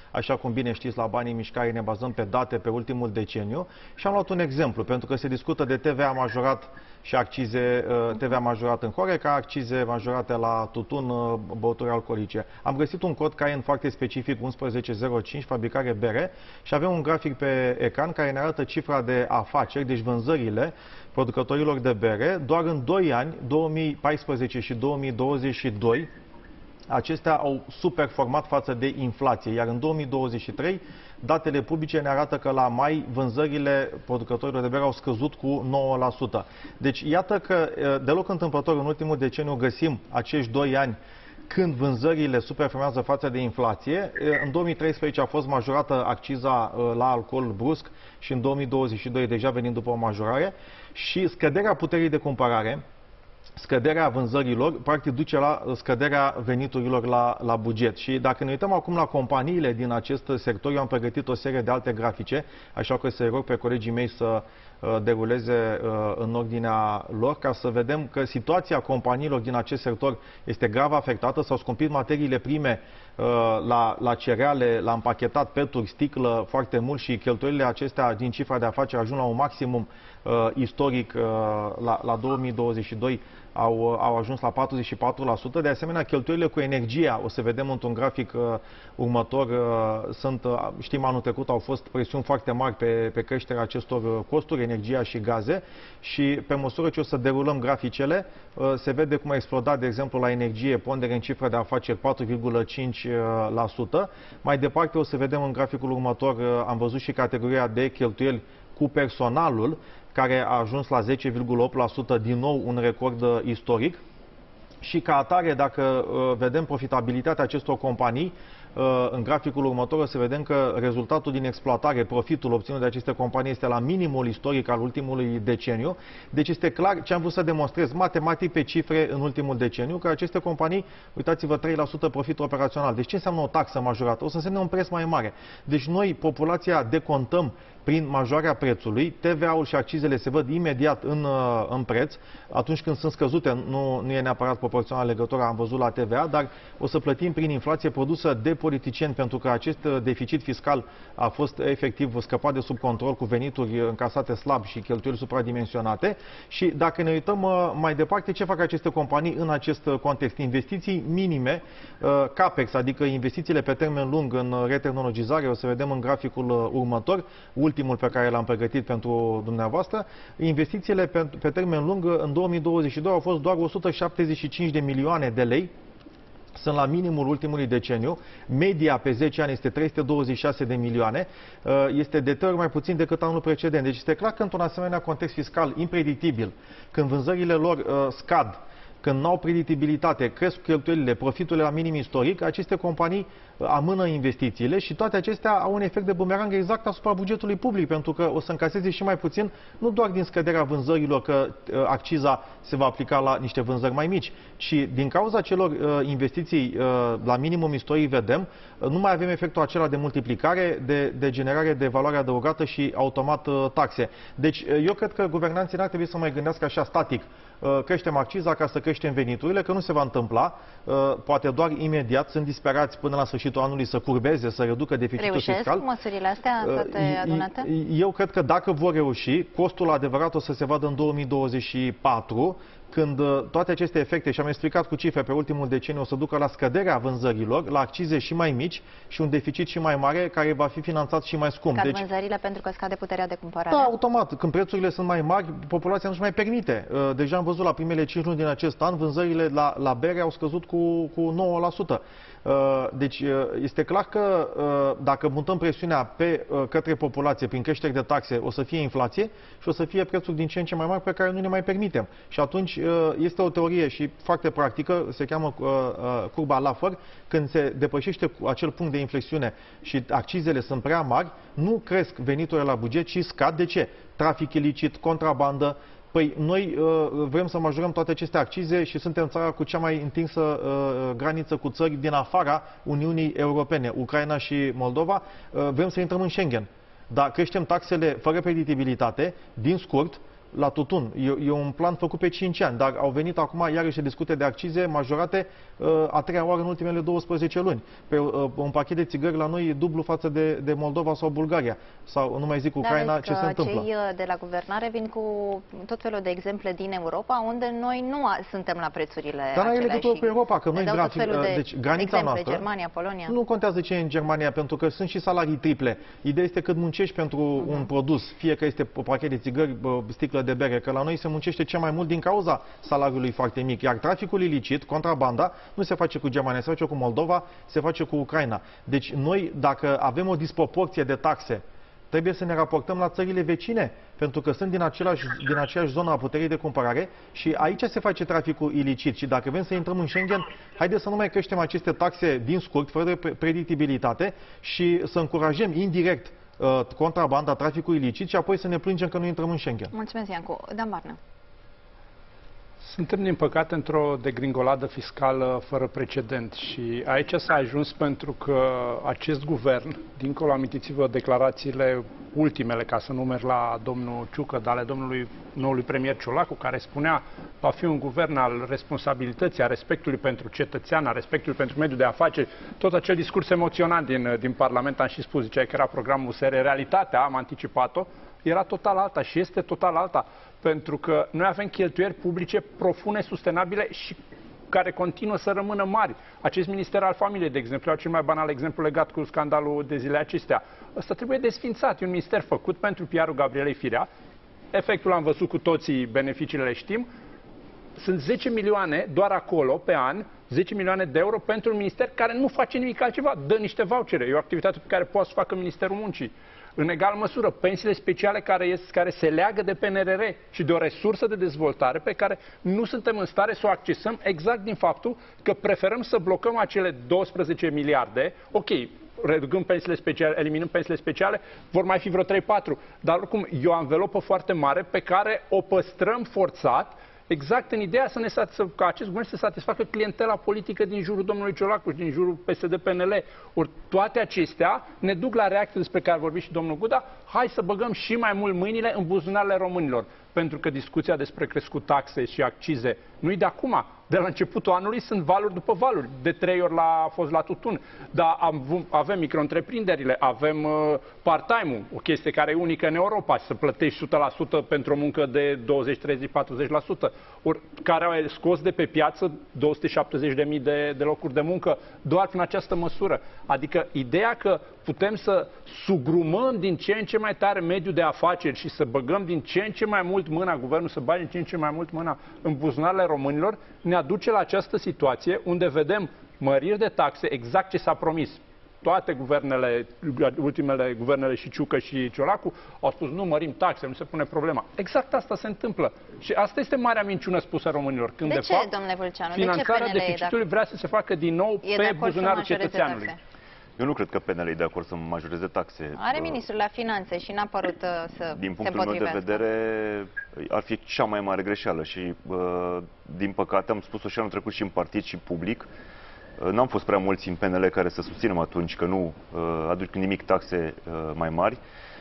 G: așa cum bine știți, la Banii în Mișcare ne bazăm pe date pe ultimul deceniu și am luat un exemplu, pentru că se discută de T V A majorat și accize, T V A majorat în Horeca, accize majorate la tutun, băuturi alcoolice. Am găsit un cod Cayenne foarte specific, unsprezece zero cinci, fabricare bere, și avem un grafic pe ecran care ne arată cifra de afaceri, deci vânzările producătorilor de bere. Doar în doi ani, două mii paisprezece și două mii douăzeci și doi, acestea au superformat față de inflație, iar în două mii douăzeci și trei datele publice ne arată că la mai vânzările producătorilor de bere au scăzut cu nouă la sută. Deci iată că deloc întâmplător în ultimul deceniu găsim acești doi ani când vânzările superformează față de inflație. În două mii treisprezece a fost majorată acciza la alcool brusc și în două mii douăzeci și doi deja venind după o majorare, și scăderea puterii de cumpărare, scăderea vânzărilor, practic duce la scăderea veniturilor la, la buget. Și dacă ne uităm acum la companiile din acest sector, eu am pregătit o serie de alte grafice, așa că să-i rog pe colegii mei să uh, deruleze uh, în ordinea lor, ca să vedem că situația companiilor din acest sector este grav afectată. S-au scumpit materiile prime uh, la, la cereale, la împachetat, peturi, sticlă foarte mult, și cheltuielile acestea din cifra de afaceri ajung la un maximum uh, istoric uh, la, la două mii douăzeci și doi. Au, au ajuns la patruzeci și patru la sută. De asemenea, cheltuielile cu energia, o să vedem într-un grafic uh, următor, uh, sunt, uh, știm, anul trecut au fost presiuni foarte mari pe, pe creșterea acestor costuri, energia și gaze, și pe măsură ce o să derulăm graficele, uh, se vede cum a explodat, de exemplu, la energie, pondere în cifră de afaceri patru virgulă cinci la sută. Mai departe o să vedem în graficul următor, uh, am văzut și categoria de cheltuieli cu personalul, care a ajuns la zece virgulă opt la sută, din nou un record istoric. Și ca atare, dacă uh, vedem profitabilitatea acestor companii, uh, în graficul următor o să vedem că rezultatul din exploatare, profitul obținut de aceste companii, este la minimul istoric al ultimului deceniu. Deci este clar ce am vrut să demonstrez matematic pe cifre în ultimul deceniu, că aceste companii, uitați-vă, trei la sută profit operațional. Deci ce înseamnă o taxă majorată? O să însemne un preț mai mare. Deci noi, populația, decontăm prin majorarea prețului, T V A-ul și accizele se văd imediat în, în preț. Atunci când sunt scăzute, nu, nu e neapărat proporțional legătura, am văzut la T V A, dar o să plătim prin inflație produsă de politicieni, pentru că acest deficit fiscal a fost efectiv scăpat de sub control, cu venituri încasate slab și cheltuieli supradimensionate. Și dacă ne uităm mai departe, ce fac aceste companii în acest context? Investiții minime, CAPEX, adică investițiile pe termen lung în retehnologizare, o să vedem în graficul următor, ultimul pe care l-am pregătit pentru dumneavoastră. Investițiile pe, pe termen lung în două mii douăzeci și doi au fost doar o sută șaptezeci și cinci de milioane de lei. Sunt la minimul ultimului deceniu. Media pe zece ani este trei sute douăzeci și șase de milioane. Este de trei ori mai puțin decât anul precedent. Deci este clar că într-un asemenea context fiscal impredictibil, când vânzările lor scad, când nu au predictibilitate, cresc cheltuielile, profiturile la minim istoric, aceste companii amână investițiile și toate acestea au un efect de bumerang exact asupra bugetului public, pentru că o să încaseze și mai puțin, nu doar din scăderea vânzărilor, că uh, acciza se va aplica la niște vânzări mai mici, ci din cauza celor uh, investiții uh, la minimum istoric, vedem, uh, nu mai avem efectul acela de multiplicare, de, de generare de valoare adăugată și automat uh, taxe. Deci uh, eu cred că guvernanții n-ar trebui să mai gândească așa static, uh, creștem acciza ca să creștem veniturile, că nu se va întâmpla, uh, poate doar imediat, sunt disperați până la sfârșitul anului să curbeze, să reducă deficitul
A: Reușesc
G: fiscal.
A: Reușesc măsurile astea toate adunate?
G: Eu cred că dacă vor reuși, costul adevărat o să se vadă în două mii douăzeci și patru, când toate aceste efecte, și am explicat cu cifre pe ultimul deceniu, o să ducă la scăderea vânzărilor, la accize și mai mici și un deficit și mai mare, care va fi finanțat și mai scump.
A: Scad
G: deci,
A: vânzările pentru că scade puterea de cumpărare?
G: Da, automat. Când prețurile sunt mai mari, populația nu-și mai permite. Deja am văzut la primele cinci luni din acest an, vânzările la, la bere au scăzut cu, cu nouă la sută. Deci este clar că dacă mutăm presiunea pe către populație prin creșteri de taxe, o să fie inflație și o să fie prețuri din ce în ce mai mari pe care nu ne mai permitem. Și atunci este o teorie și foarte practică, se cheamă curba Laffer, când se depășește acel punct de inflexiune și accizele sunt prea mari, nu cresc veniturile la buget, ci scad. De ce? Trafic ilicit, contrabandă. Păi noi uh, vrem să majorăm toate aceste accize și suntem țara cu cea mai întinsă uh, graniță cu țări din afara Uniunii Europene, Ucraina și Moldova. Uh, vrem să intrăm în Schengen. Dar creștem taxele fără predictibilitate, din scurt, la tutun. E, e un plan făcut pe cinci ani, dar au venit acum iarăși să discute de accize majorate a treia oară în ultimele douăsprezece luni. Pe un pachet de țigări la noi e dublu față de, de Moldova sau Bulgaria. Sau, nu mai zic Ucraina,
A: Dar
G: ce se întâmplă.
A: Cei de la guvernare vin cu tot felul de exemple din Europa, unde noi nu suntem la prețurile
G: Dar nu e legătură
A: și
G: cu Europa, că noi
A: dau tot felul de
G: deci granița
A: exemple,
G: noastră,
A: Germania, Polonia.
G: nu contează ce e în Germania, pentru că sunt și salarii triple. Ideea este cât muncești pentru uh-huh. un produs, fie că este pachet de țigări, sticlă de bere, că la noi se muncește cel mai mult din cauza salariului foarte mic. Iar traficul ilicit, contrabanda, nu se face cu Germania, se face cu Moldova, se face cu Ucraina. Deci noi, dacă avem o disproporție de taxe, trebuie să ne raportăm la țările vecine, pentru că sunt din, același, din aceeași zonă a puterii de cumpărare și aici se face traficul ilicit. Și dacă vrem să intrăm în Schengen, haideți să nu mai creștem aceste taxe din scurt, fără predictibilitate și să încurajăm indirect uh, contrabanda, traficul ilicit și apoi să ne plângem că nu intrăm în Schengen.
A: Mulțumesc, Iancu. Dan Barna.
H: Suntem, din păcate, într-o degringoladă fiscală fără precedent și aici s-a ajuns pentru că acest guvern, dincolo, amintiți-vă declarațiile ultimele, ca să nu merg la domnul Ciucă, dar ale domnului noului premier Ciolacu, care spunea va fi un guvern al responsabilității, a respectului pentru cetățean, a respectului pentru mediul de afaceri, tot acel discurs emoționant din, din Parlament, am și spus, zicea că era programul S R, realitatea, am anticipat-o, era total alta și este total alta, pentru că noi avem cheltuieli publice profunde, sustenabile și care continuă să rămână mari. Acest minister al familiei, de exemplu, cel mai banal exemplu legat cu scandalul de zile acestea. Ăsta trebuie desfințat. E un minister făcut pentru P R-ul Gabrielei Firea. Efectul am văzut cu toții, beneficiile le știm. Sunt zece milioane doar acolo pe an, zece milioane de euro pentru un minister care nu face nimic altceva, dă niște vouchere. E o activitate pe care poate să facă Ministerul Muncii. În egală măsură, pensiile speciale care, ies, care se leagă de P N R R și de o resursă de dezvoltare pe care nu suntem în stare să o accesăm exact din faptul că preferăm să blocăm acele douăsprezece miliarde. Ok, reducând pensiile speciale, eliminând pensiile speciale, vor mai fi vreo trei patru, dar oricum e o anvelopă foarte mare pe care o păstrăm forțat, exact în ideea să ne satisf- ca acest guvern să satisfacă clientela politică din jurul domnului Ciolacu și din jurul P S D P N L. Ori toate acestea ne duc la reacții despre care a vorbit și domnul Guda, hai să băgăm și mai mult mâinile în buzunarele românilor. Pentru că discuția despre crescut taxe și accize nu-i de acum. De la începutul anului sunt valuri după valuri. De trei ori la, a fost la tutun. Dar am, avem micro-întreprinderile, avem uh, part-time-ul, o chestie care e unică în Europa, să plătești o sută la sută pentru o muncă de douăzeci, treizeci, patruzeci la sută. Ori care au scos de pe piață două sute șaptezeci de mii de, de locuri de muncă doar prin această măsură. Adică ideea că putem să sugrumăm din ce în ce mai tare mediul de afaceri și să băgăm din ce în ce mai mult mâna, guvernul să bage din ce în ce mai mult mâna în buzunarele românilor, ne aduce la această situație unde vedem măriri de taxe, exact ce s-a promis. Toate guvernele, ultimele guvernele și Ciucă și Ciolacu au spus nu mărim taxe, nu se pune problema. Exact asta se întâmplă. Și asta este marea minciună spusă românilor. Când
A: de,
H: de
A: ce,
H: fapt,
A: domnule Vâlceanu?
H: finanțarea
A: de ce
H: deficitului vrea să se facă din nou
A: e
H: pe buzunarul cetățeanului.
L: Eu nu cred că P N L e de acord să majoreze taxe.
A: Are ministrul la finanțe și n-a părut uh, să
L: din
A: se
L: punctul meu de vedere, ar fi cea mai mare greșeală și, uh, din păcate, am spus-o și anul trecut și în partid și public, uh, n-am fost prea mulți în P N L care să susținem atunci că nu uh, aduc nimic taxe uh, mai mari.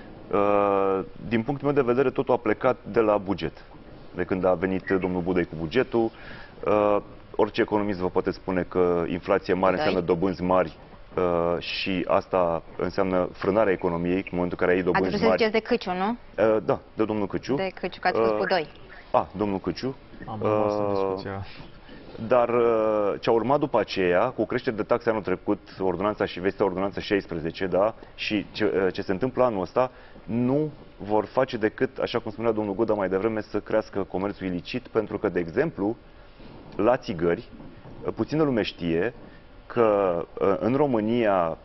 L: Uh, din punctul meu de vedere, totul a plecat de la buget. De când a venit domnul Budăi cu bugetul, uh, orice economist vă poate spune că inflație mare
A: Budăi.
L: înseamnă dobânzi mari. Uh, și asta înseamnă frânarea economiei în momentul în care ai dobânzi mari.
A: Atunci să ziceți de Câciu, nu?
L: Uh, da, de domnul Câciu.
A: De Câciu, că ați spus uh, Budăi.
L: A, domnul Câciu.
G: Am uh, discuția.
L: Dar uh, ce a urmat după aceea, cu creștere de taxe anul trecut, ordonanța și vestea ordonanța șaisprezece, da, și ce, uh, ce se întâmplă anul ăsta, nu vor face decât, așa cum spunea domnul Guda mai devreme, să crească comerțul ilicit, pentru că, de exemplu, la țigări, uh, puțină lume știe că în România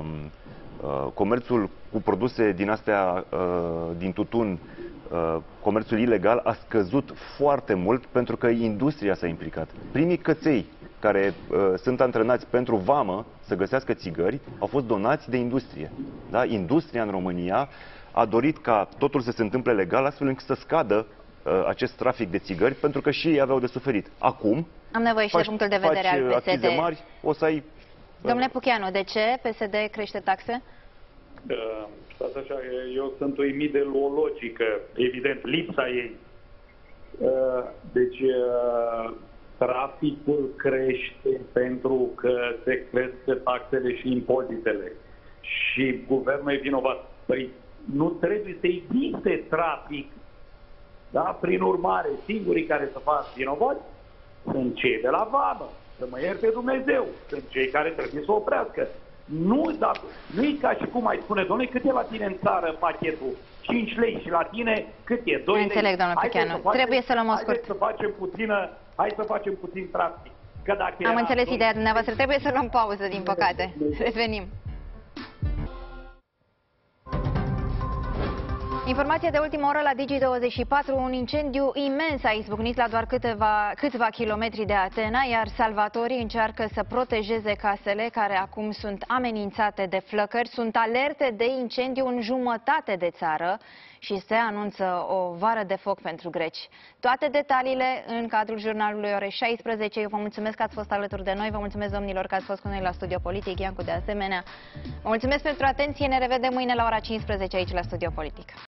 L: comerțul cu produse din astea, din tutun, comerțul ilegal a scăzut foarte mult pentru că industria s-a implicat. Primii căței care sunt antrenați pentru vamă să găsească țigări au fost donați de industrie. Da? Industria în România a dorit ca totul să se întâmple legal, astfel încât să scadă acest trafic de țigări, pentru că și ei aveau de suferit. Acum,
A: am nevoie și de punctul de vedere al P S D.
L: Mari, o să ai...
A: Domnule Pucheanu, de ce P S D crește taxe?
K: Uh, stați așa, eu sunt uimit de o logică, evident, lipsa ei, Deci traficul crește pentru că se cresc taxele și impozitele și guvernul e vinovat. Păi nu trebuie să existe trafic. Da? Prin urmare, singurii care să facă vinovați sunt cei de la vamă, să mă ierte Dumnezeu, sunt cei care trebuie să oprească. Nu, dacă, nu e ca și cum ai spune, domnule, cât e la tine în țară pachetul? cinci lei și la tine cât e? doi lei?
A: Înțeleg, domnule Pucheanu. Trebuie să luăm o scurt.
K: Să facem puțină, hai să facem puțin trafic. Că dacă
A: Am
K: era,
A: înțeles ideea dumneavoastră. Trebuie să luăm pauză, din păcate. Revenim. Informație de ultimă oră la Digi douăzeci și patru. Un incendiu imens a izbucnit la doar câteva, câțiva kilometri de Atena, iar salvatorii încearcă să protejeze casele care acum sunt amenințate de flăcări. Sunt alerte de incendiu în jumătate de țară și se anunță o vară de foc pentru greci. Toate detaliile în cadrul jurnalului ore șaisprezece. Eu vă mulțumesc că ați fost alături de noi. Vă mulțumesc, domnilor, că ați fost cu noi la Studio Politic. Iancu, de asemenea. Vă mulțumesc pentru atenție. Ne revedem mâine la ora cincisprezece aici la Studio Politic.